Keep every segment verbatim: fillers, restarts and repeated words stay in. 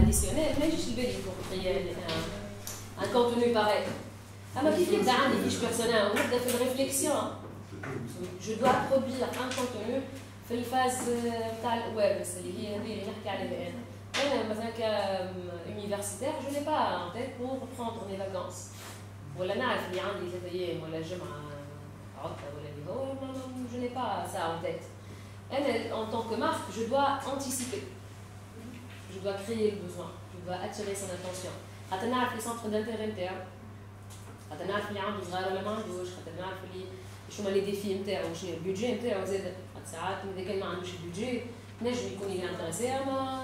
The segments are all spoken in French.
additionnel, mais je suis pour créer un, un contenu pareil. Alors, il y a des fiches personnelles, on a fait une réflexion. Je dois produire un contenu في الفاز تاع الاويرنس اللي هي هذه اللي نحكي عليها انا. انا مثلا كيونيفرسيتير جو ني با ان تيت بور بروندر مي فاكونس ولا نعرف اللي عندي ثلاث ايام ولا جمعه عطله ولا اللي هو جو ني با سا ان تيت. انا en tant que marque je dois anticiper, je dois créer le besoin, je dois attirer son attention. خاطر نعرف لي سونتر دانتيري نتاعو، خاطر نعرف اللي عنده صغار ولا ما عندوش، خاطر نعرف اللي شو هما لي ديفي نتاعو وشنو البيدجي نتاعو. زاد ساعات اذا كان ما عندوش البيدجي نجم يكون اللي انتريسي ما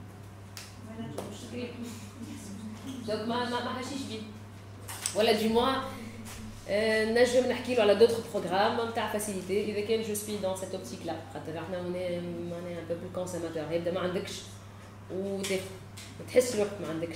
دونك ما ما حاشيش بيه ولا دي موان نجم نحكي له على دوطخ بروغرام نتاع فاسيليتي اذا كان جو سوي دون سيت اوبتيك لا. خاطر احنا معناها معناها ان بو بلو كونسوماتور يبدا ما عندكش وتحس روحك ما عندكش.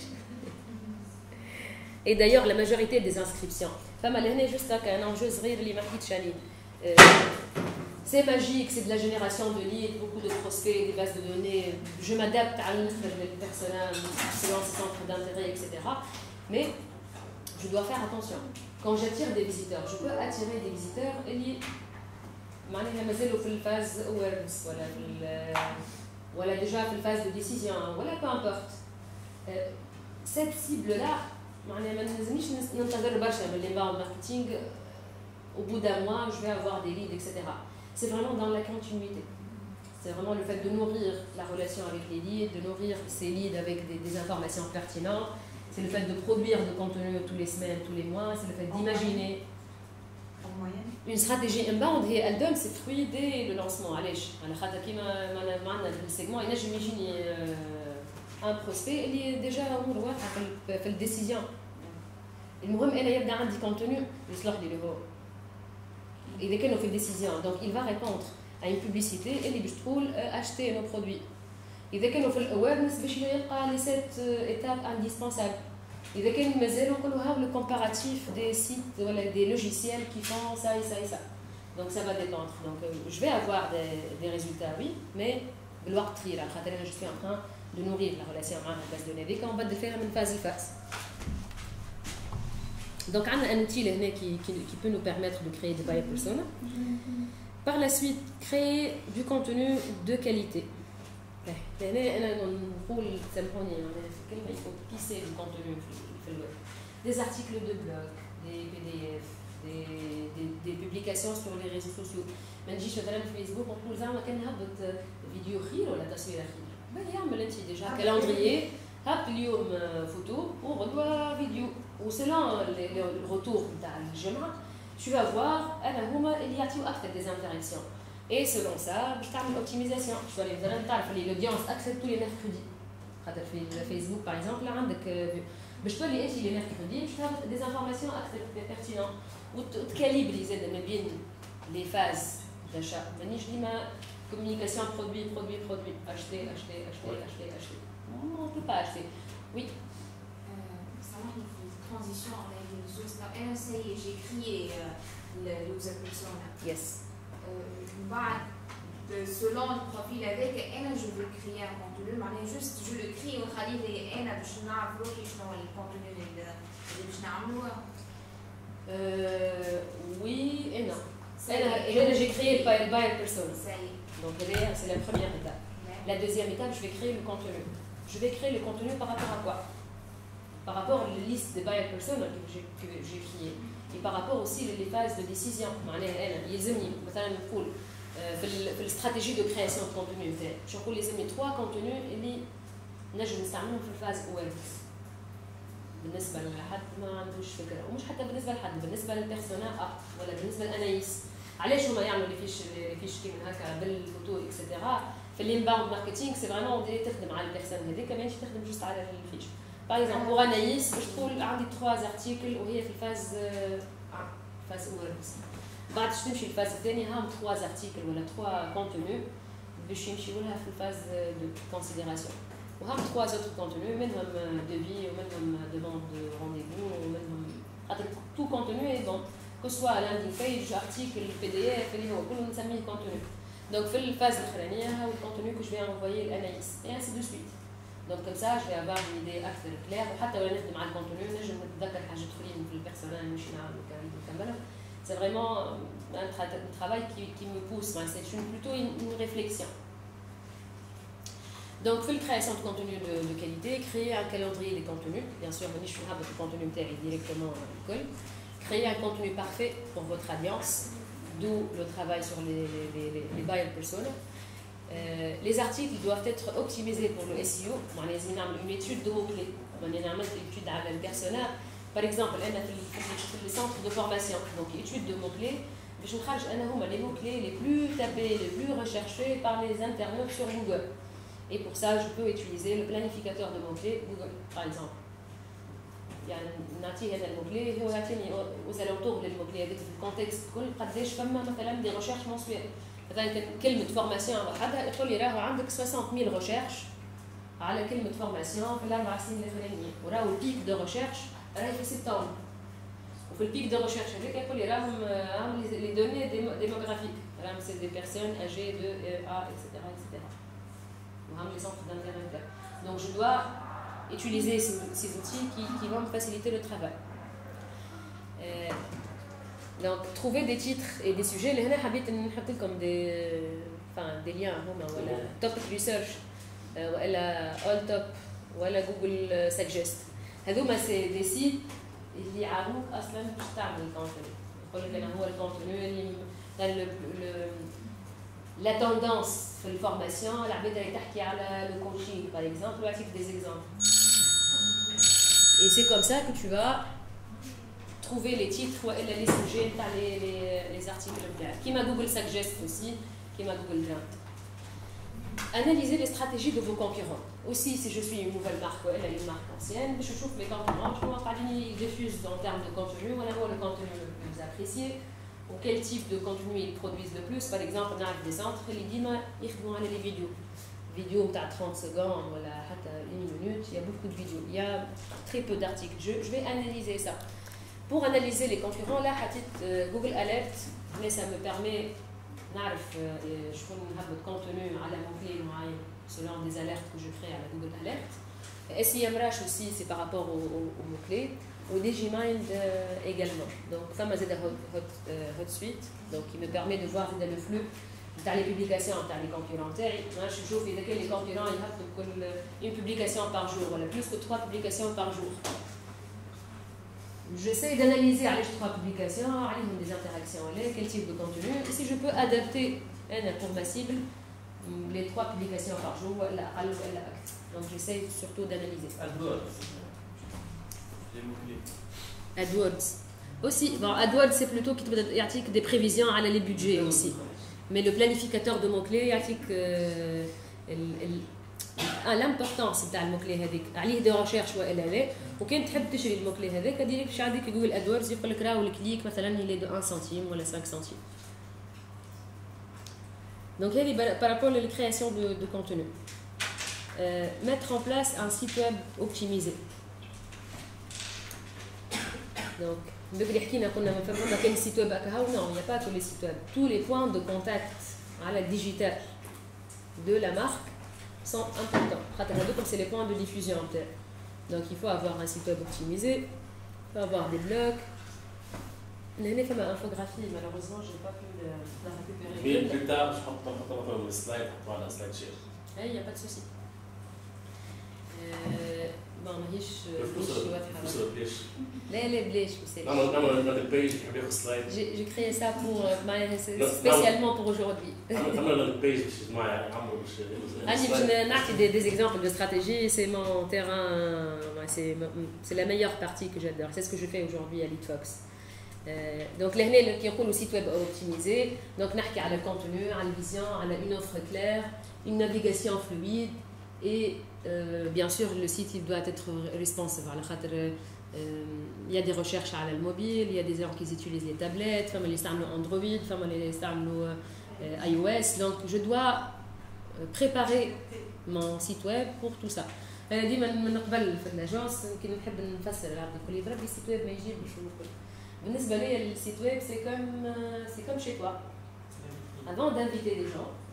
Et d'ailleurs, la majorité des inscriptions, فما لهنا juste un enjeu صغير اللي ما حكيتش عليه. C'est magique, c'est de la génération de leads, beaucoup de prospects, des bases de données. Je m'adapte à le personnel selon ses centres d'intérêt, et cetera. Mais je dois faire attention. Quand j'attire des visiteurs, je peux attirer des visiteurs اللي معناها مازالوا في الفاز awareness ولا في ولا déjà في الفاز de décision ولا peu importe. Cette cible-là, معناها ما نلزمنيش ننتظر برشا من l'inbound marketing. Au bout d'un mois, je vais avoir des leads, et cetera. C'est vraiment dans la continuité. C'est vraiment le fait de nourrir la relation avec les leads, de nourrir ces leads avec des, des informations pertinentes. C'est le fait de produire de contenu tous les semaines, tous les mois. C'est le fait d'imaginer une stratégie inbound. Et elle donne ses fruits dès le lancement. Allez, le segment, il y a un prospect, il est déjà fait la décision. المهم انا يبدا عندي contenu يصلح لي اللي هو إذا كانوا في décision. Donc il va répondre à une publicité اللي باش تقول acheter nos produits. إذا كانوا في awareness باش يلقى les sept étapes indispensables. إذا كان مازال نقولوا هاو le comparatif des sites ولا des logiciels qui font ça et ça et ça. Donc ça va dépendre. Donc je vais avoir des, des résultats, oui, mais بالوقت طويل خاطر انا je suis en train de nourrir la relation مع la base de données qu'on va faire من phase لphase. Donc, on a un outil qui, qui, qui peut nous permettre de créer des buyer personas. Par la suite, créer du contenu de qualité. Il faut pisser du contenu. Des articles de blog, des P D F, des, des, des publications sur les réseaux sociaux. Même si je suis sur Facebook, on peut dire qu'il y a des vidéos ou la taswira. Il y a déjà un calendrier. هاب اليوم photo وغدوة فيديو وسلون الرetour نتاع الجمعة tu vas voir أنا هما اللي يعطيو أكثر des interactions et selon ça باش تعمل optimisation. tu vas مثلا تعرف اللي l'audience accepte tous les mercredis خاطر في الفيسبوك par exemple عندك باش تولي أنت les mercredis باش تاخذ des informations أكثر pertinentes وتكاليبري زاد ما بين les phases d'achat. مانيش ديما communication produit produit produit acheter acheter acheter acheter acheter. On ne peut pas acheter. Oui. Ça va, il faut une transition avec les réseaux. أنا سي j'ai créé le user persona. Yes. بعد selon le profil avec أنا je veux créer un contenu معناها juste je le crée ونخليه أنا باش نعرف روحي شنو هو الكونتوني اللي باش نعملوه. Oui et non. أنا j'ai créé le buyer persona. Donc c'est la première étape. La deuxième étape, je vais créer le contenu. Je vais créer le contenu par rapport à quoi? Par rapport à la liste des buyer personas que j'ai créé. Et par rapport aussi aux phases de décision. Il y a une stratégie de création de contenu. Je vais les trois contenus اللي نجم نستعملهم في الفاز awareness. بالنسبة لحد ما عندوش فكرة ومش حتى بالنسبة لحد بالنسبة للبيرسونا اه ولا بالنسبة لأنايس. علاش هما يعملوا لي فيش لي فيش كيما هكا بالفوتو اكسيتيرا. في الانباوند ماركتينغ سي فريمون دي تخدم على البيرسون هذيك ماهيش تخدم جوست على الفيش. باغ اكزومبل بوغ انايس باش تقول عندي ثلاثة ارتيكل وهي في الفاز فاز اورنس. بعد باش تمشي الفاز الثانيه هاهم ثلاثة ارتيكل ولا ثلاثة كونتوني باش يمشيو لها في الفاز دو كونسيديراسيون. وهاهم ثلاثة اوتر كونتوني منهم دوفي ومنهم دوموند دو رونديفو ومنهم خاطر تو كونتوني اي بون كو سوا لاندينغ بيج ارتيكل بي دي اف اللي هو كله نسميه كونتوني. Donc, في الفاز الأخرانية هو الكونتوني que je vais envoyer l'analyse et ainsi de suite. Donc comme ça, je vais avoir une idée assez claire. وحتى ولا نخدم على الكونتوني نجم نتذكر حاجات أخرين في البيرسونال مش نعمل كامل. C'est vraiment un, tra un travail qui, qui me pousse. C'est une, plutôt une, une réflexion. Donc, pour la création de contenu de, de qualité, créer un calendrier des contenus. Bien sûr, je suis rapide du contenu directement à l'école. Créer un contenu parfait pour votre audience, d'où le travail sur les, les, les, les buyer personas. Euh, les articles doivent être optimisés pour le S E O. On a une étude de mots-clés. On a une étude à la persona. Par exemple, on a fait les centres de formation. Donc, étude de mots-clés. Je vais vous les mots-clés les plus tapés, les plus recherchés par les internautes sur Google. Et pour ça, je peux utiliser le planificateur de mots-clés Google, par exemple. Il y a un mot-clé aux alentours des mots-clés, avec le contexte. Des recherches mensuelles. كلمة فورماسيون وحدها يقول لي راهو عندك soixante mille recherches على كلمة فورماسيون في الأربع سنين الأخرانيين وراهو البيك دو ريشيرش راهي في سبتمبر وفي البيك دو ريشيرش هذاك يقول لي راهم راهم لي دوني ديموغرافيك راهم سي دي بيرسون âgées de A et cetera et cetera وراهم لي سونتر d'intérêt. Donc je dois utiliser ces, ces outils qui, qui vont me faciliter le travail. Euh, Donc, trouver des titres et des sujets. Là, je vais vous mettre comme des, enfin, des liens. Voilà, Top Research, voilà, All Top, voilà, Google Suggest. هذوما c'est des sites اللي يعاونوك أصلاً باش تعمل الكونتوني. يقول لك أنا هو الكونتوني اللي la tendance في الفورماسيون العباد راهي تحكي على le coaching par exemple ويعطيك des exemples. Et c'est comme ça que tu vas trouver les titres ou les sujets, les, les, les articles. Qui m'a Google Suggest aussi, qui m'a Google Grant. Analyser les stratégies de vos concurrents. Aussi, si je suis une nouvelle marque ou elle est une marque ancienne, je trouve que les concurrents, je vois qu'ils diffusent en termes de contenu, on a le contenu le plus apprécié, ou quel type de contenu ils produisent le plus. Par exemple, on a des centres, les dima, ils vont aller les vidéos. Vidéos de trente secondes, voilà, une minute, il y a beaucoup de vidéos. Il y a très peu d'articles. Je, je vais analyser ça. Pour analyser les concurrents, là, Google Alert, mais ça me permet de connaître le contenu à la mot-clé selon des alertes que je crée à la Google Alert. SEMrush aussi, c'est par rapport aux, aux, aux mots-clés. Ou Digimind euh, également. Donc, ça m'a aidé Hot, euh, Hot Suite, donc qui me permet de voir le flux dans les publications, dans les concurrents. Moi, je trouve que les concurrents, ils ont une publication par jour, voilà, plus que trois publications par jour. J'essaie d'analyser les trois publications, des interactions, quel type de contenu, et si je peux adapter pour ma cible les trois publications par jour. Donc j'essaie surtout d'analyser. AdWords. Les mots-clés. AdWords. Aussi, bon, AdWords c'est plutôt qui te des prévisions à les budgets aussi. Mais le planificateur de mots-clés, il ah, l'importance تاع الموكلي هذيك عليه دي ريشيرش والا لا وكان تحب تشري الموكلي هذاك ديريكت باش عندك جوجل ادوردز يقول لك راهو الكليك مثلا يلي دو un centime ولا cinq centimes. Donc هذه par rapport à la création de, de contenu. Euh, mettre en place un site web optimisé. Donc بكري حكينا قلنا ما فما كان site web هكا non, il n'y a pas que les sites web. Tous les points de contact à la digitale de la marque sont importants. Comme c'est les points de diffusion. Donc il faut avoir un site web optimisé, il faut avoir des blogs. L'année fait ma infographie, malheureusement je n'ai pas pu la récupérer. Mais plus tard, je prends le slide pour voir la slide share. Oui, il n'y a pas de souci. Euh, bon, ماهيش ماهيش واضحة. لا لا بلاش بسيط. نعمل نعمل نعمل بيج نحب ناخذ سلايد. J'ai créé ça pour spécialement pour aujourd'hui. نعمل بيج باش معايا عمرو باش. Annie, je n'ai des, des exemples de stratégie, c'est mon terrain, c'est la meilleure partie que j'adore. C'est ce que je fais aujourd'hui à LeadFox. Euh, donc, les qui ont le site web optimisé, donc نحكي على le contenu, على la vision, على une offre claire, une navigation fluide et euh, bien sûr le site il doit être responsive. Il y a des recherches à la mobile, il y a des gens qui utilisent les tablettes, femmes les installent Android, femmes les installent iOS. Donc, je dois préparer mon site web pour tout ça. انا ديما من قبل في الاجونس كي نحب نفسر العبد يقول لي بربي السيت ويب ما يجيبش ونقول بالنسبه لي السيت ويب سي كوم سي كوم شي توا avant d'inviter des gens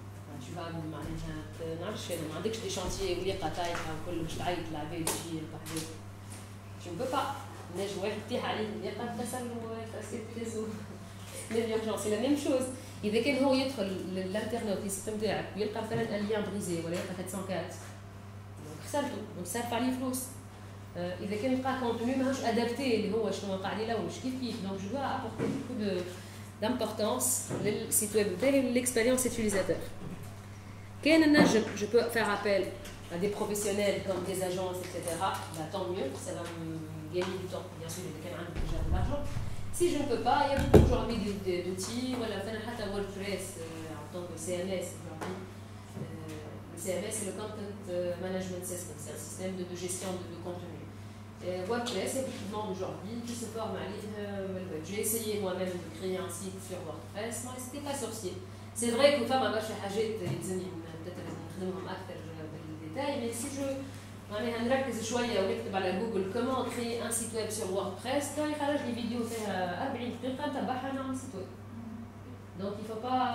tu vas معناها ما نعرفش ما عندكش دي شانتيي وليقه طايحه وكل باش تعيط العباد شي بحذاك tu ne peux pas نجم واحد يطيح عليه الليقه تكسر ويفاسد تهزو l'urgence c'est la même chose اذا كان هو يدخل للانترنت السيستم تاعك ويلقى مثلا اليان بريزي ولا يلقى سبعمية وأربعة دونك خسرته دونك صرف عليه فلوس اذا كان لقى كونتوني ماهوش ادابتي اللي هو شنو قاعد يلوج كيف كيف دونك جو dois apporter beaucoup de d'importance للسيت ويب نتاعي وللاكسبيريونس utilisateur كان نجم je peux faire appel à des professionnels comme des agences et cetera bah tant mieux ça va me gagner du temps bien sûr اذا كان عندك déjà de l'argent. Si je ne peux pas, il y a beaucoup aujourd'hui d'outils. Voilà, مثلا WordPress en tant que C M S aujourd'hui. Le C M S c'est le Content Management System, c'est un système de, de gestion de, de contenu. Et WordPress, il y a beaucoup de monde aujourd'hui qui se forment à lire le web. J'ai essayé moi-même de créer un site sur WordPress, mais c'était pas sorcier. C'est vrai que فما برشا حاجات يلزمني peut-être نخدمهم أكثر بالديتاي, mais si je معناها نركز شويه ونكتب على جوجل كومون كري ان سيت ويب سور ووردبريس كان يخرج لي فيديو فيها أربعين دقيقه نتبعها نعمل سيت ويب. دونك il faut pas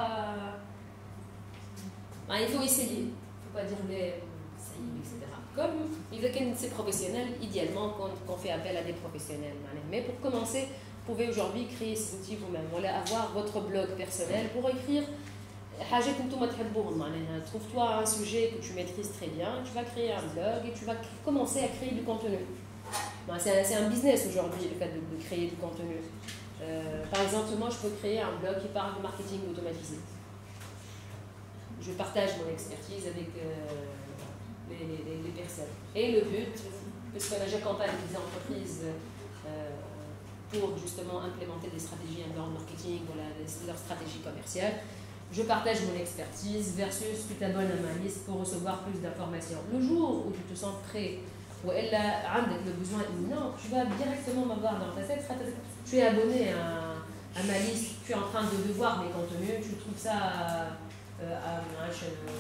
يعني il faut essayer, il faut pas dire les ça y est et cetera. Comme اذا كان c'est professionnel, idéalement qu'on fait appel à des professionnels. Mais pour commencer, vous pouvez aujourd'hui créer ces outils vous-même. Voilà, avoir votre blog personnel pour écrire حاجات انتم تحبوهم معناها trouve-toi un sujet que tu maîtrises très bien, tu vas créer un blog et tu vas commencer à créer du contenu. C'est un, c'est un business aujourd'hui le fait de, de créer du contenu. Euh, par exemple, moi je peux créer un blog qui parle de marketing automatisé. Je partage mon expertise avec euh, les, les, les personnes. Et le but, puisque j'accompagne des entreprises euh, pour justement implémenter des stratégies en marketing, voilà, leur stratégie commerciale, je partage mon expertise versus tu t'abonnes à ma liste pour recevoir plus d'informations. Le jour où tu te sens prêt, ou elle a le besoin imminent, tu vas directement m'avoir dans ta tête. Tu es abonné à, à ma liste, tu es en train de, de voir mes contenus, tu trouves ça euh, à, à,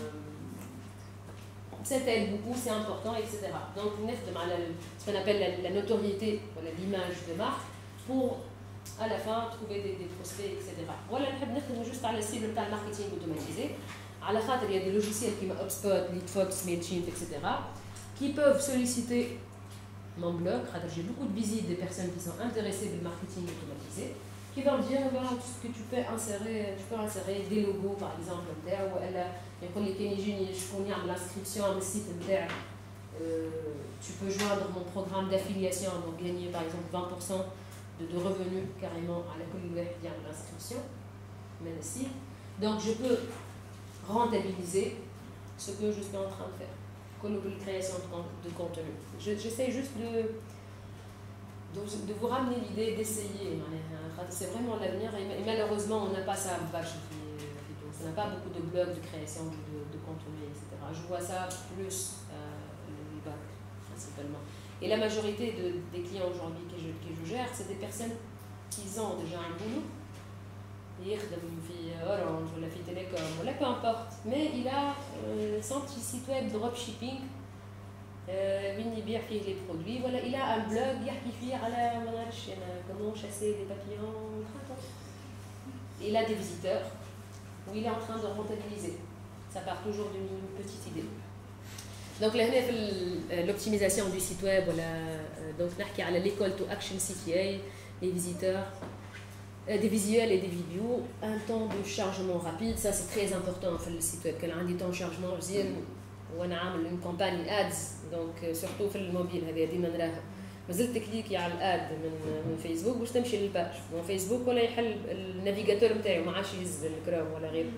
ça t'aide beaucoup, c'est important, et cetera. Donc, ce qu'on appelle la, la notoriété, voilà, l'image de marque, pour à la fin trouver des, des prospects, et cetera. Voilà, nous avons juste à la cible de marketing automatisé. À la fin, il y a des logiciels comme HubSpot, Leadfox, Mailchimp, et cetera, qui peuvent solliciter mon blog. J'ai beaucoup de visites des personnes qui sont intéressées par le marketing automatisé, qui vont me dire voilà, tout ce que tu peux insérer, tu peux insérer des logos par exemple, ou elle يقول لي كان يجيني شكون يعمل l'inscription à mon site نتاعك. Tu peux joindre mon programme d'affiliation, donc gagner par exemple vingt pour cent de, de revenus carrément à la commune via l'inscription. Donc je peux rentabiliser ce que je suis en train de faire, comme la création de, de contenu. J'essaie juste de, de, de vous ramener l'idée d'essayer. C'est vraiment l'avenir et malheureusement on n'a pas ça à vache. On n'a pas beaucoup de blogs de création de, de, de contenu, et cetera. Je vois ça plus euh, le bac principalement. Et la majorité de, des clients aujourd'hui que je, que je gère, c'est des personnes qui ont déjà un boulot. Il fait Orange ou la fait Télécom, ou là peu importe. Mais il a euh, son petit site web dropshipping, euh, il y a les produits. Voilà, il a un blog, il y a comment chasser des papillons. Il a des visiteurs où il est en train de rentabiliser. Ça part toujours d'une petite idée. Donc là, l'optimisation du site web, voilà, donc l'école to action C T A, les visiteurs, des visuels et des vidéos, un temps de chargement rapide, ça c'est très important dans le site web, qu'elle a un temps de chargement, on a une campagne ads, donc surtout sur le mobile, هذه ديما نراها. مازلت تكليكي على الاد من من فيسبوك باش تمشي للباج، من فيسبوك ولا يحل النافيغاتور نتاعو ما عادش يهز الكروم ولا غيره.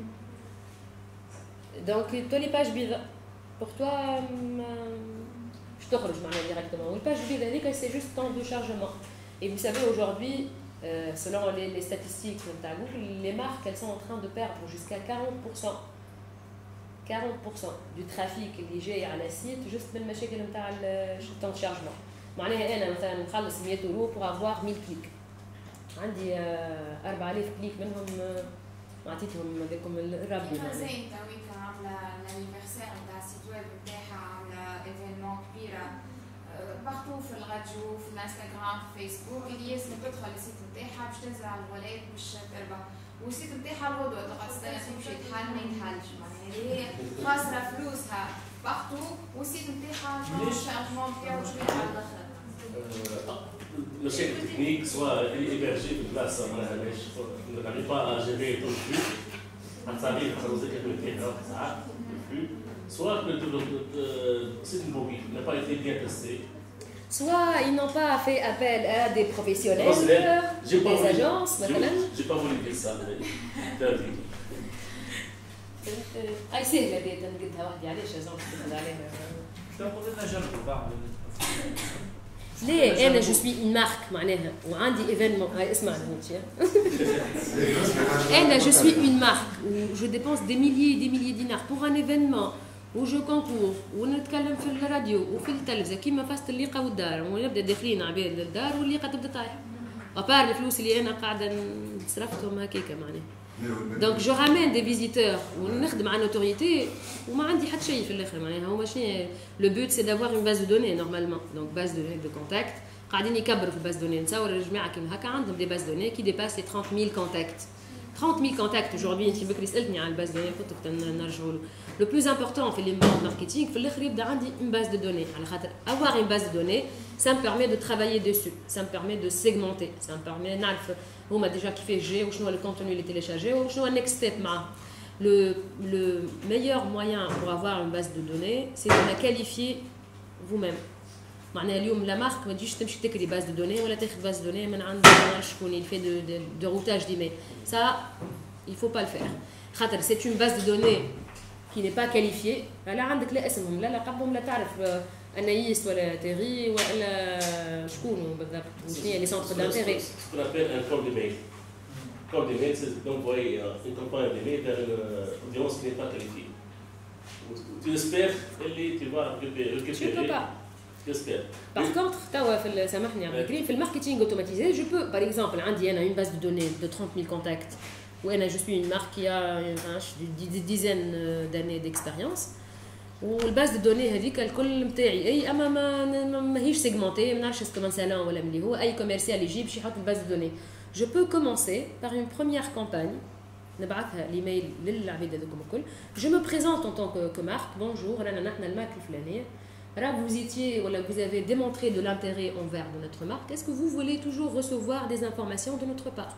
دونك تولي باج بيضاء. Pour toi, je te rejoins directement. Le page vide, c'est juste temps de chargement. Et vous savez, aujourd'hui, euh, selon les, les statistiques de Google, les marques, elles sont en train de perdre jusqu'à quarante pour cent. quarante pour cent du trafic qui est lié à la site, juste من المشاكل نتاع التايم شارجمون. معناها أنا مثلا نخلص مية يورو pour avoir mille clics. عندي أربعة آلاف كليك منهم عطيتهم هذاكم الربي. زين تويك عاملة الانيفرسير نتاع السيت ويب نتاعها عاملة ايفينمون كبيرة بارتو في الراديو في الانستغرام في فيسبوك اللي لازم تدخل السيت نتاعها باش تنزل على الولاد باش تربح والسيت نتاعها الغدوه تقعد تستنى فيه باش يتحل ما يتحلش معناها اللي هي خاسره فلوسها وقته والسيت نتاعها الشارجمون نتاعو شويه على الاخر. مشاكل تكنيك سواء الإيبرجي في البلاصة معناها ماهيش نعرف با جيري تو الفلو غتصابي خاطر زيك يكون فيه واحد ساعات الفلو سواء le site mobile n'a pas été bien testé. Soit ils n'ont pas fait appel à des professionnels, des agences, مثلا. J'ai pas voulu dire ça, mais interdit. اي سهله هذه تنقدها وحدي علاش لازم تدخل عليها. قلنا نجربوا بعض. ليه انا جو سوي اون مارك معناها وعندي ايفينمون اسمعني انت انا جو سوي اون مارك جو ديبونس دي ميليي دي ميليي دينار بور ان ايفينمون وجو كونكور ونتكلم في الراديو وفي التلفزه كيما فاست الليقه والدار ونبدا داخلين عباد للدار والليقه تبدا طايحه ابار الفلوس اللي انا قاعده صرفتهم هكاكا معناها. دونك جو رامين دي فيزيتور ونخدم على نوتوريتي وما عندي حتى شيء في الاخر معناها هما شنو لو بوت سي دافوار اون باز دو دوني نورمالمون دونك باز دو دو كونتاكت قاعدين يكبروا في الباز دوني نتصور الجماعه كيما هكا عندهم دي باز دوني كي ديباس لي ثلاثين مية كونتاكت ثلاثين مية كونتاكت aujourd'hui انت بكري سالتني على الباز دوني قلت لك نرجعوا له لو بلوز امبورطون في لي ماركتينغ في الاخر يبدا عندي اون باز دو دوني على خاطر avoir une base de données ça me permet de travailler dessus ça me permet de segmenter ça me permet نعرف هما ديجا كيفاش جاي وشنو الكونتوني اللي تيليشارجي وشنو النكست ستيب معاه. Le, le meilleur moyen pour avoir une base de données, c'est de la qualifier vous-même. معناها اليوم لا مارك ما تجيش تمشي تكري باز دو دوني ولا تاخذ باز دو دوني من عند شكون اللي في دو دو روتاج ديميل. Ça, il faut pas le faire. خاطر c'est une base de données qui n'est pas qualifiée. لا عندك لا اسمهم لا لقبهم لا تعرف انايس ولا تيري ولا شكون بالضبط شنو هي لي سونتر دانتيري. Ce qu'on appelle un corps d'email. Corps d'email, c'est d'envoyer une campagne d'email vers une audience qui n'est pas qualifiée. Tu espères que tu vas récupérer. Je peux pas. J'espère. Par contre, توا في سامحني عبد الكريم في الماركتينغ اوتوماتيزي جو بو باغ اكزومبل عندي انا اون باز دو دوني دو ثلاثين مية كونتاكت وانا جو سوي اون مارك كي ا دي ديزين داني ديكسبيريونس والباز دو دوني هذيك الكل نتاعي اي اما ما ماهيش سيغمونتي ما نعرفش اسكو من سالون ولا ملي هو اي كوميرسيال يجي باش يحط الباز دو دوني. جو بو كومونسي باغ اون بروميير كامباني نبعثها ليميل للعباد هذوكم الكل. جو مو بريزونت ان طونك كو مارك بونجور رانا نحن المارك الفلانيه Là, vous étiez, voilà, vous avez démontré de l'intérêt envers de notre marque. Est-ce que vous voulez toujours recevoir des informations de notre part?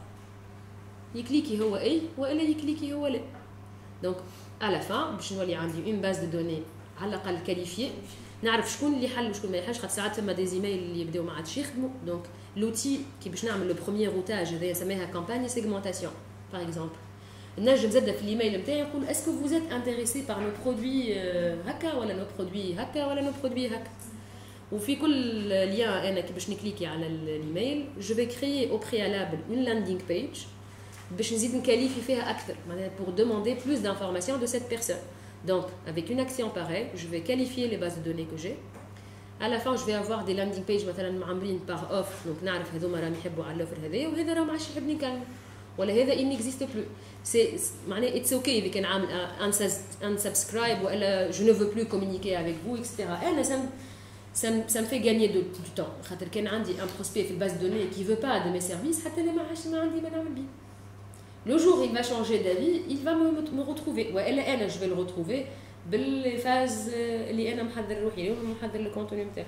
يكليكي هو اي والا يكليكي هو لا. Donc à la fin باش نولي عندي une base de données على الاقل كاليفيي نعرف شكون اللي حل وشكون ما يحلش خاطر ساعات ثما دي زيميل اللي يبداو ما عادش يخدموا. دونك لوتي كي باش نعمل لو بروميير روتاج هذايا سميها كامباني سيغمونتاسيون باغ اكزومبل. نجم زاده في الايميل نتاعي نقول اسكو فوز ات انتريسي بار نو برودوي هكا ولا نو برودوي هكا ولا نو برودوي هكا. وفي كل ليان انا كي باش نكليكي على الايميل جو في كريي او بريالابل اون لاندينغ بيج باش نزيد نكاليفي فيها اكثر معناها pour demander plus d'informations de cette personne. Donc avec une action pareille je vais qualifier les bases de données que j'ai. À la fin je vais avoir des landing pages مثلا معمرين par offre donc نعرف هذوما راهم يحبوا على الاوفر هذايا وهذا راه ما عادش يحبني كان ولا هذا il n'existe plus. C'est معناها it's okay اذا كان عامل unsubscribe ولا je ne veux plus communiquer avec vous et cetera. انا ça ça ça me fait gagner du temps خاطر كان عندي un prospect في الباز دوني qui veut pas de mes services حتى انا ما عادش ما عندي ما نعمل بيه. Le jour où il va changer d'avis, il va me, me retrouver. والا انا je vais le retrouver بالفاز اللي انا محضر روحي له ومحضر الكونتوني نتاعي.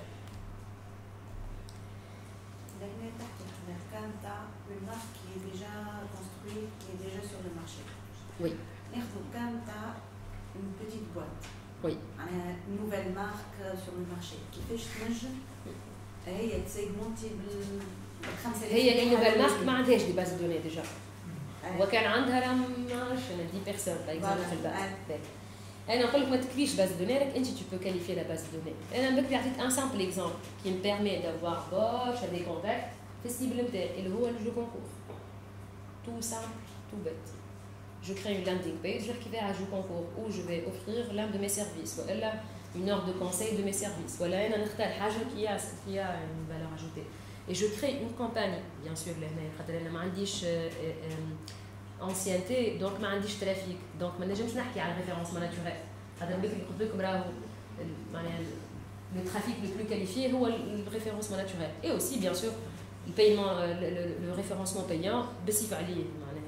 لهنا تحت الكلام تاع une marque qui est déjà construite, qui est déjà sur le marché. Oui. ناخذ الكلام تاع une petite boîte. Oui. معناها nouvelle marque sur le marché. كيفاش تنجم هي تسيغمونتي بالخمسة هي اللي نوفيل مارك ما عندهاش دي باز دوني ديجا. وكان عندها راه ما عرفتش انا دي بيرسون باغ اكزومبل في الباز. انا نقول لك ما تكريش باز دوني راك انت tu peux qualifier la base de données. انا بكري عطيت ان سامبل اكزومبل qui me permet d'avoir bosh des contacts في السيبل نتاعي اللي هو الجو كونكور. tout simple tout bête. Je crée une landing page qui va à jeu concours où je vais offrir l'un de mes services ou une heure de conseil de mes services. Voilà, un نختار حاجه qui a qui a une valeur ajoutée. Et je crée une campagne, bien sûr, خاطر انا ما عنديش ancienneté donc ما عنديش ترافيك donc ما نجمش نحكي على référencement naturel. خاطر بكري قلت لكم راهو معناها le trafic le plus qualifié هو le référencement naturel. Et aussi bien sûr le paiement le, le, le référencement payant بصفه عليه معناها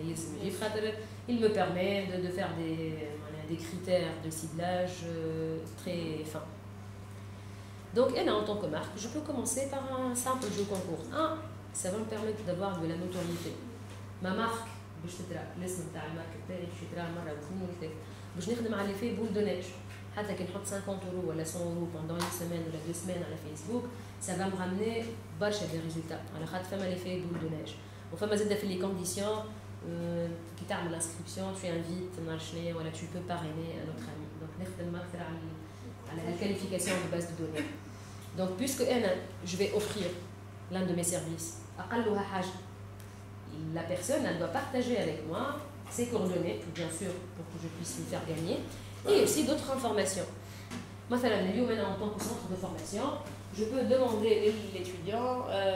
il me permet de, de faire des, des critères de ciblage euh, très fins. Donc, elle, en tant que marque, je peux commencer par un simple jeu concours. Un, ça va me permettre d'avoir de la notoriété. Ma marque, باش تترا الاسم تاع الماركه تاعي باش يترا مره واثنين وثلاثه باش نخدم على في بول دو نيتش حتى كي نحط خمسين يورو ولا مية يورو pendant une semaine ولا deux semaines على فيسبوك ça va me ramener برشا دي ريزولتا على خاطر فما لي في بول دو نيتش وفما زاده في لي كونديسيون كي تعمل انسكريبسيون tu invites نعرف شنو ولا tu peux parrainer un autre ami donc نخدم اكثر على على la qualification de base de données donc puisque انا je vais offrir l'un de mes services اقلها حاجه la personne, elle doit partager avec moi ses coordonnées, bien sûr, pour que je puisse lui faire gagner, et aussi d'autres informations. Moi, en tant que centre de formation, je peux demander à l'étudiant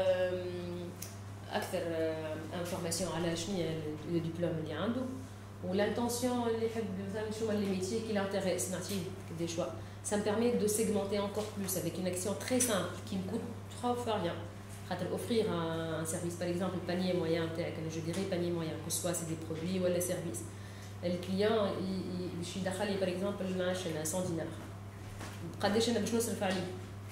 euh, information à la le diplôme ou l'intention, les métiers qui l'intéressent, des choix. Ça me permet de segmenter encore plus avec une action très simple qui me coûte trois fois rien. Offrir un, un service, par exemple, le panier moyen, je dirais panier moyen, que ce soit c'est des produits ou des services. Le client, je suis d'accord, par exemple, il a cent dinars. قديش انا باش نصرف عليه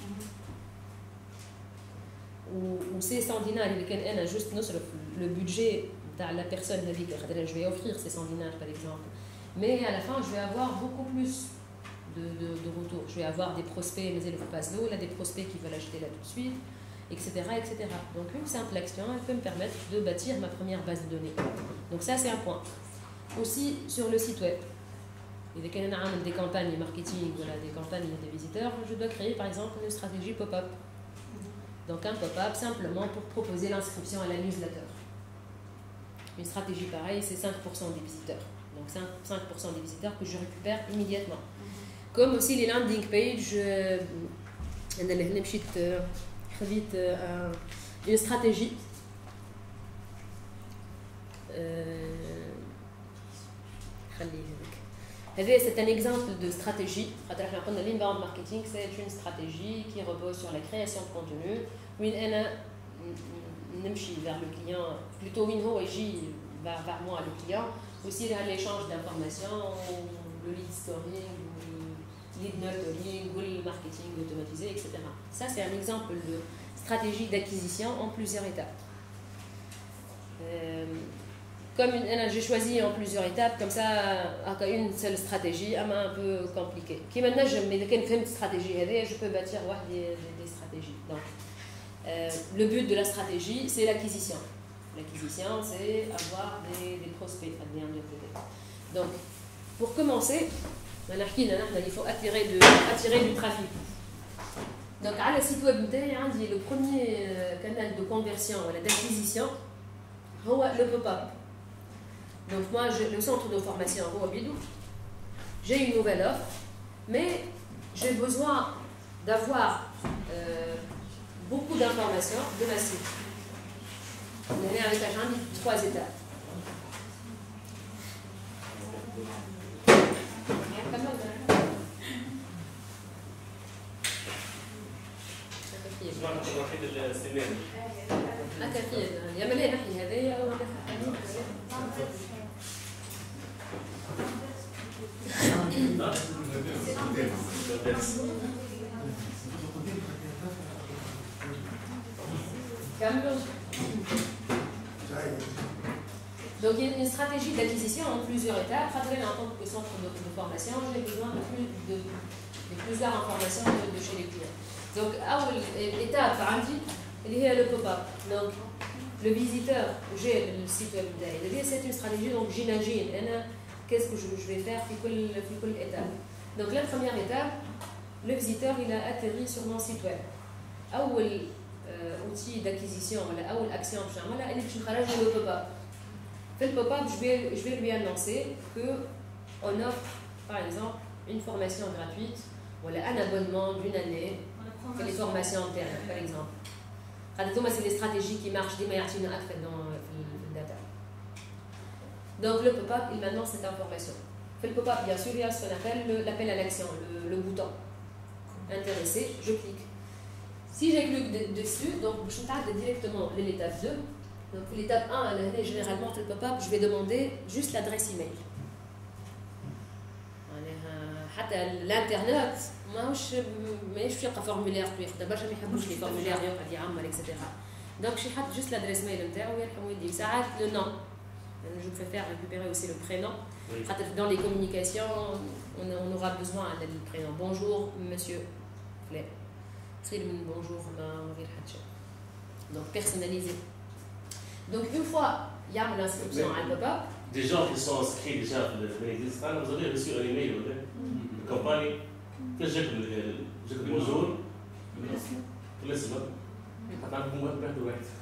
و سي cent dinars اللي كان انا جوست نصرف لو بودجي تاع لا بيرسون هذيك خاطر جو في اوفرير سي cent dinars par exemple mais à la fin je vais avoir beaucoup plus de de de retour je vais avoir des prospects mais ils ne pas l'eau là des prospects qui veulent acheter là tout de suite etc etc donc une simple action elle peut me permettre de bâtir ma première base de données donc ça c'est un point aussi sur le site web. Et quand on a des campagnes marketing, voilà, des campagnes des visiteurs, je dois créer par exemple une stratégie pop-up. Donc un pop-up simplement pour proposer l'inscription à la newsletter. Une stratégie pareille, c'est cinq pour cent des visiteurs. Donc cinq pour cent des visiteurs que je récupère immédiatement. Comme aussi les landing pages, euh, une stratégie. Euh, c'est un exemple de stratégie. L'inbound marketing, c'est une stratégie qui repose sur la création de contenu. Où on vers le client, plutôt vers, vers moi, le client. Aussi l'échange d'informations, le lead scoring, le lead nurturing, le marketing automatisé, et cetera. Ça, c'est un exemple de stratégie d'acquisition en plusieurs étapes. Euh, Comme j'ai choisi en plusieurs étapes, comme ça, une seule stratégie, un peu compliquée. Qui maintenant, je mais quand une stratégie, je peux bâtir des, des, des stratégies. Donc, euh, le but de la stratégie, c'est l'acquisition. L'acquisition, c'est avoir des, des prospects. Donc, pour commencer, il faut attirer, de, attirer du trafic. Donc, à la site web, le premier canal de conversion, d'acquisition, c'est le pop-up. Donc moi, je, le centre de formation Roa Bidou, j'ai une nouvelle offre, mais j'ai besoin d'avoir euh, beaucoup d'informations de ma site. On est avec un trois étapes. Donc il y a une stratégie d'acquisition en plusieurs étapes. En tant que centre de, de formation, j'ai besoin de, plus, de, de plusieurs informations de, de chez les clients. Donc l'étape il y a le pop-up. Donc le visiteur, j'ai le site web d'ailleurs. C'est une stratégie, donc j'imagine qu'est-ce que je, je vais faire dans quelle étape. Donc la première étape, le visiteur il a atterri sur mon site web. أول outil d'acquisition, أول action que je vais faire, c'est le pop-up. Fait le pop-up, je vais, je vais lui annoncer qu'on offre, par exemple, une formation gratuite, voilà, un abonnement d'une année, que les formations internes, par exemple. C'est les stratégies qui marchent des meilleurs dans le data. Donc le pop-up, il m'annonce cette information. Fait le pop-up, bien sûr, il y a ce qu'on appelle l'appel à l'action, le, le bouton. Intéressé, je clique. Si j'ai cliqué dessus, donc je tape directement l'étape deux. Donc l'étape un, là, généralement, le pop-up, je vais demander juste l'adresse email. حتى الانترنت ماهوش ماهيش يلقى فورمولير ياخذ برشا ما يحبوش لي فورمولير يقعد يعمر اكسيتيرا دونك شي حط جوست لادريس ميل نتاعو يرحم والديك ساعات لو نون je préfère récupérer aussi le prénom. Oui. Dans les communications, on, on aura besoin d'un prénom. Bonjour, monsieur Flay. Bonjour, donc personnalisé. Donc une fois il y a l'inscription à pop-up. Des gens qui sont inscrits déjà dans le vous avez reçu un email de la campagne. Qu'est-ce que je dis bonjour. Laisse-moi. Attends, vous m'avez perdu.